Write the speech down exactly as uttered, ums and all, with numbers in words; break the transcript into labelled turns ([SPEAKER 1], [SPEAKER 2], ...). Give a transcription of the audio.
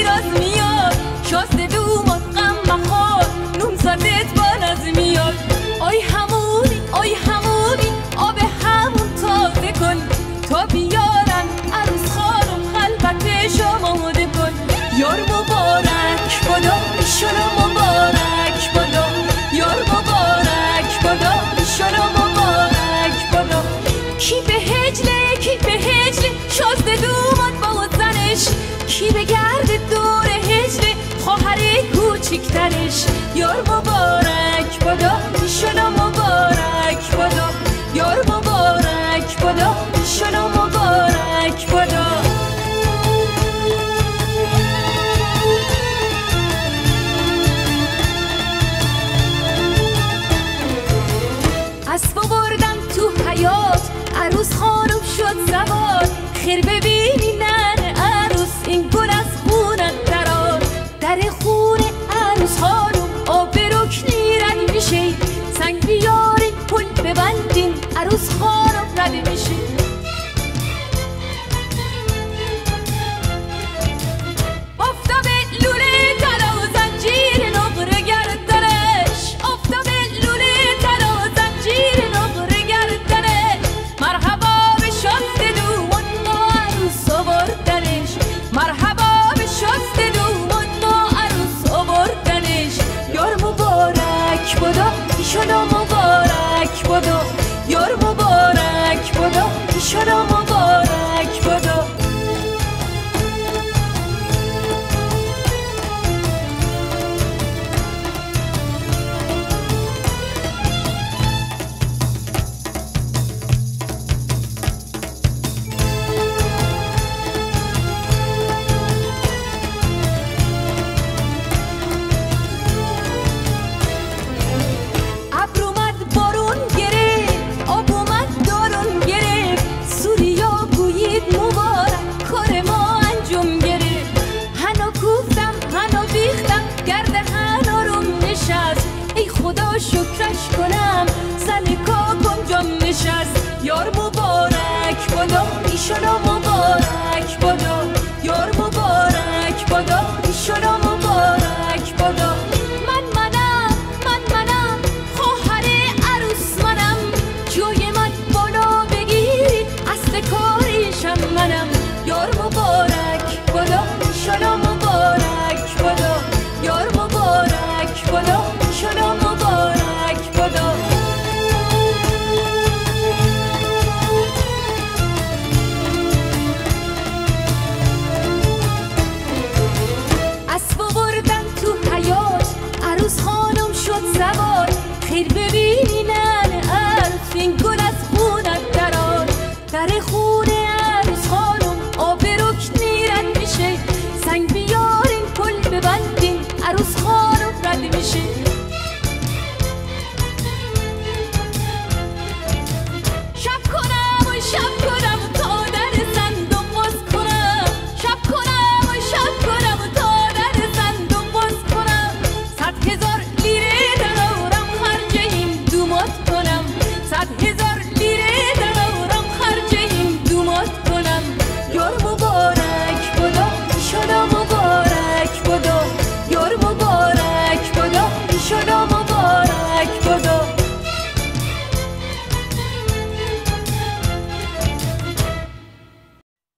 [SPEAKER 1] شیراز میاد، شازده دومات غم مخور، نون زدت با نز میاد. آی همونی آی همونی آب همون تازه کن، تا بیارن عروس خانم خلوتش آماده کن. یار مبارک بادا ایشالا مبارک بادا، یار مبارک بادا ایشالا مبارک بادا. کی به هجله کی به هجله شازده دومات با زنش، کی به گرد دور هجله خواهر کوچیکترش. یار مبارک بادا ایشالا مبارک بادا، یار مبارک بادا ایشالا مبارک بادا. اسبا بردم تو حیات، عروس خانم شد سوار. خیر ببینی نن عروس این گل از خونت درار، در خونه عروس خانم آب رکنی رد میشه. سنگ بیارین پل ببندین عروس خانم رد میشه. آفتاب لوله طلا و زنجیر نقره گردنش، آفتاب لوله طلا و زنجیر نقره گردنش. مرحبا به شازده دومان ما عروس آوردنش، مرحبا به شازده دومان ما عروس آوردنش. یار مبارک بادا ایشالا مبارک بادا، یار مبارک بادا ایشالا مبارک بادا. خدا شکرش کنم زن کاکم جام نشست. یار مبارک بادا ایشالا